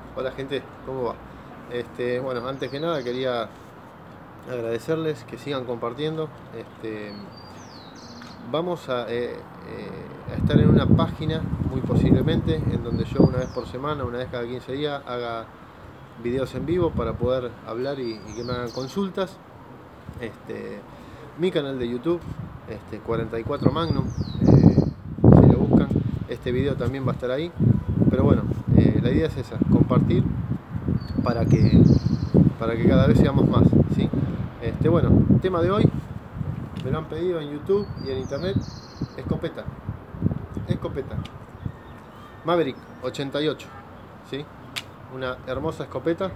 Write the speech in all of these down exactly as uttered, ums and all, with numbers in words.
Hola gente, ¿cómo va? Este, bueno, antes que nada quería agradecerles que sigan compartiendo. Este, vamos a, eh, eh, a estar en una página, muy posiblemente, en donde yo una vez por semana, una vez cada quince días, haga videos en vivo para poder hablar y, y que me hagan consultas. Este, mi canal de YouTube, este, cuarenta y cuatro Magnum, eh, si lo buscan, este video también va a estar ahí. Pero bueno, eh, la idea es esa, compartir para que, para que cada vez seamos más, ¿sí? Este, bueno, tema de hoy, me lo han pedido en YouTube y en internet, escopeta, escopeta, Maverick ochenta y ocho, ¿sí? Una hermosa escopeta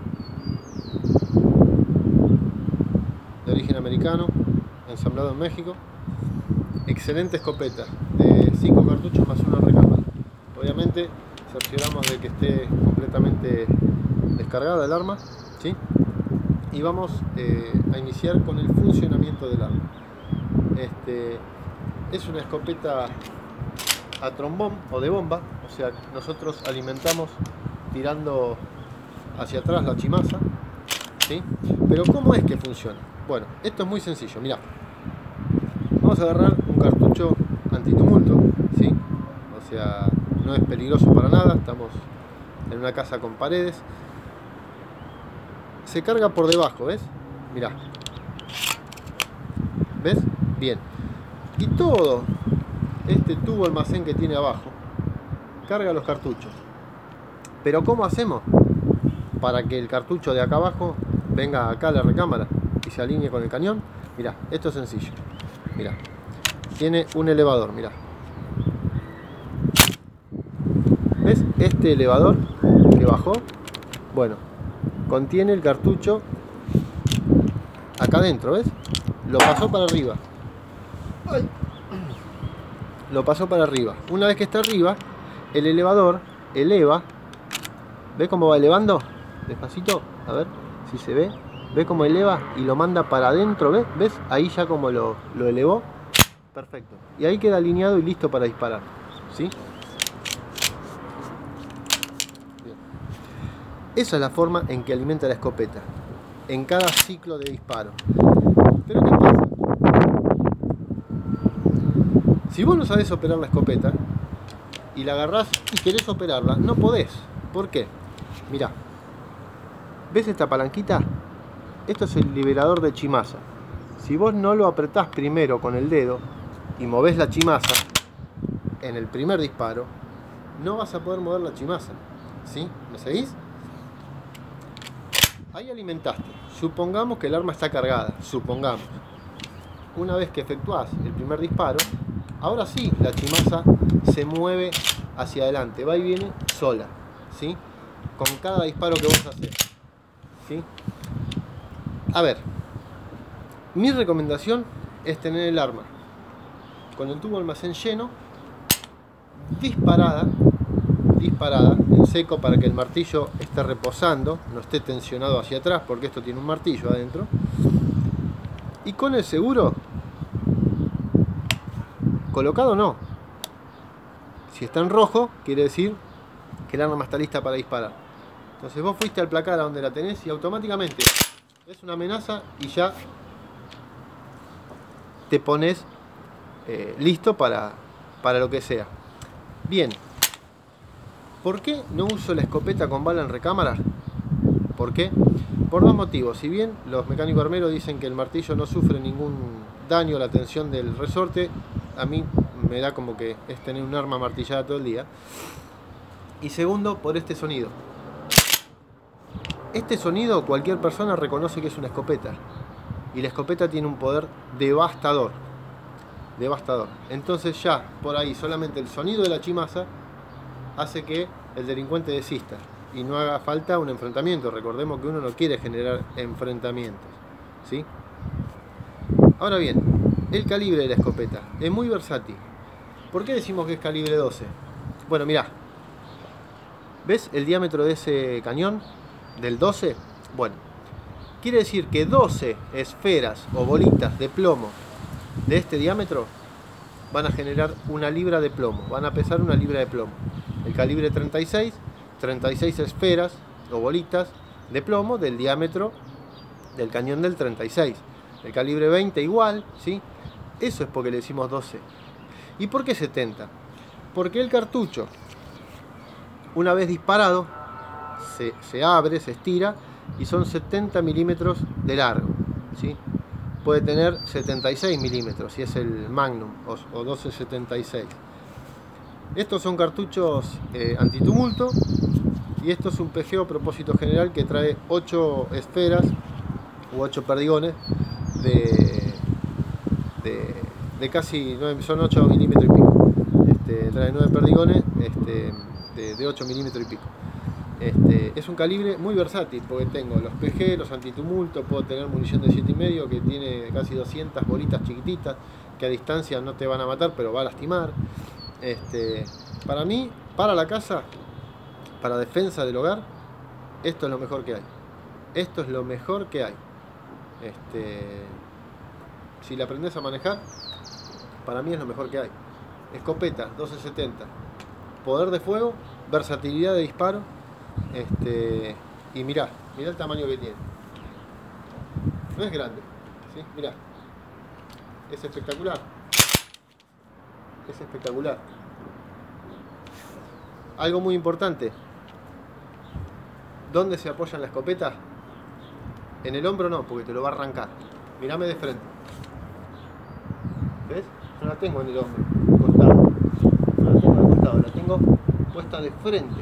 de origen americano, ensamblado en México. Excelente escopeta, de cinco cartuchos más una recámara. Obviamente cercioramos de que esté completamente descargada el arma, ¿sí? Y vamos eh, a iniciar con el funcionamiento del arma. Este, es una escopeta a trombón o de bomba, o sea, nosotros alimentamos tirando hacia atrás la chimaza, ¿sí? Pero ¿cómo es que funciona? Bueno, esto es muy sencillo, mirá. Vamos a agarrar un cartucho antitumulto, ¿sí? O sea, no es peligroso para nada, estamos en una casa con paredes. Se carga por debajo, ¿ves? Mirá. ¿Ves? Bien. Y todo este tubo almacén que tiene abajo carga los cartuchos. Pero ¿cómo hacemos para que el cartucho de acá abajo venga acá a la recámara y se alinee con el cañón? Mirá, esto es sencillo. Mirá. Tiene un elevador, mirá. ¿Ves? Este elevador que bajó, bueno, contiene el cartucho acá adentro, ¿ves? Lo pasó para arriba. ¡Ay! Lo pasó para arriba. Una vez que está arriba, el elevador eleva. ¿Ves cómo va elevando? Despacito, a ver si se ve. ¿Ves cómo eleva y lo manda para adentro? ¿Ves? ¿Ves? Ahí ya como lo, lo elevó. Perfecto. Y ahí queda alineado y listo para disparar, ¿sí? Bien. Esa es la forma en que alimenta la escopeta, en cada ciclo de disparo. Pero ¿qué pasa? Si vos no sabés operar la escopeta y la agarrás y querés operarla, no podés. ¿Por qué? Mirá. ¿Ves esta palanquita? Esto es el liberador de chimaza. Si vos no lo apretás primero con el dedo y movés la chimaza en el primer disparo, no vas a poder mover la chimaza, ¿sí? ¿Me seguís? Ahí alimentaste. Supongamos que el arma está cargada, supongamos. Una vez que efectuás el primer disparo, ahora sí la chimaza se mueve hacia adelante, va y viene sola, ¿sí? Con cada disparo que vos haces, ¿sí? A ver, mi recomendación es tener el arma con el tubo almacén lleno, disparada, disparada en seco para que el martillo esté reposando, no esté tensionado hacia atrás porque esto tiene un martillo adentro, y con el seguro colocado no. Si está en rojo quiere decir que el arma está lista para disparar. Entonces vos fuiste al placar a donde la tenés y automáticamente es una amenaza y ya te pones eh, listo para, para lo que sea. Bien, ¿por qué no uso la escopeta con bala en recámara? ¿Por qué? Por dos motivos. Si bien los mecánicos armeros dicen que el martillo no sufre ningún daño a la tensión del resorte, a mí me da como que es tener un arma martillada todo el día. Y segundo, por este sonido. Este sonido cualquier persona reconoce que es una escopeta. Y la escopeta tiene un poder devastador. Devastador. Entonces ya, por ahí, solamente el sonido de la chimaza hace que el delincuente desista. Y no haga falta un enfrentamiento. Recordemos que uno no quiere generar enfrentamientos, ¿sí? Ahora bien, el calibre de la escopeta es muy versátil. ¿Por qué decimos que es calibre doce? Bueno, mirá. ¿Ves el diámetro de ese cañón? Del doce. Bueno, quiere decir que doce esferas o bolitas de plomo de este diámetro van a generar una libra de plomo. Van a pesar una libra de plomo. El calibre treinta y seis, treinta y seis esferas o bolitas de plomo del diámetro del cañón del treinta y seis. El calibre veinte igual, ¿sí? Eso es porque le decimos doce. ¿Y por qué setenta? Porque el cartucho, una vez disparado, se, se abre, se estira y son setenta milímetros de largo, ¿sí? Puede tener setenta y seis milímetros si es el Magnum o, o doce setenta y seis. Estos son cartuchos eh, antitumulto, y esto es un P G O propósito general que trae ocho esferas u ocho perdigones de, de, de casi nueve, son ocho milímetros y pico. Este, trae nueve perdigones este, de, de ocho milímetros y pico. Este, es un calibre muy versátil porque tengo los P G, los antitumulto, puedo tener munición de siete y medio que tiene casi doscientas bolitas chiquititas que a distancia no te van a matar pero va a lastimar. Este, para mí, para la casa, para defensa del hogar, esto es lo mejor que hay. Esto es lo mejor que hay. Este, si la aprendes a manejar, para mí es lo mejor que hay. Escopeta doce setenta, poder de fuego, versatilidad de disparo. Este, y mirá, mirá el tamaño que tiene. No es grande, ¿sí? Mirá. Es espectacular. Es espectacular. Algo muy importante. ¿Dónde se apoya en la escopeta? En el hombro no, porque te lo va a arrancar. Mirame de frente. ¿Ves? No la tengo en el hombro, costado. No la tengo al costado, la tengo puesta de frente.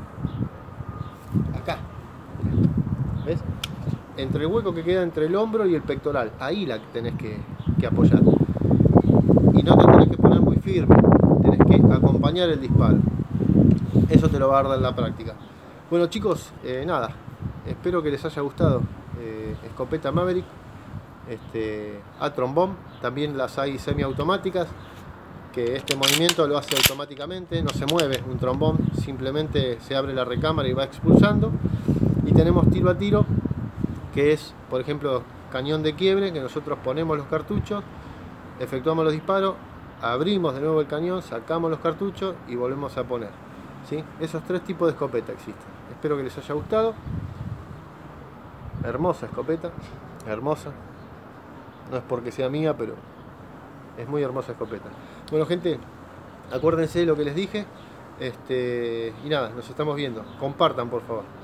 Acá. ¿Ves? Entre el hueco que queda entre el hombro y el pectoral. Ahí la tenés que, que apoyar. Y no te tenés que poner muy firme. Tenés que acompañar el disparo. Eso te lo va a dar en la práctica. Bueno chicos, eh, nada, espero que les haya gustado. eh, Escopeta Maverick, este, Atron Bomb. También las hay semiautomáticas, que este movimiento lo hace automáticamente, no se mueve un trombón, simplemente se abre la recámara y va expulsando. Y tenemos tiro a tiro, que es, por ejemplo, cañón de quiebre, que nosotros ponemos los cartuchos, efectuamos los disparos, abrimos de nuevo el cañón, sacamos los cartuchos y volvemos a poner, ¿sí? Esos tres tipos de escopeta existen. Espero que les haya gustado. Hermosa escopeta, hermosa. No es porque sea mía, pero es muy hermosa escopeta. Bueno gente, acuérdense de lo que les dije. Este, y nada, nos estamos viendo. Compartan por favor.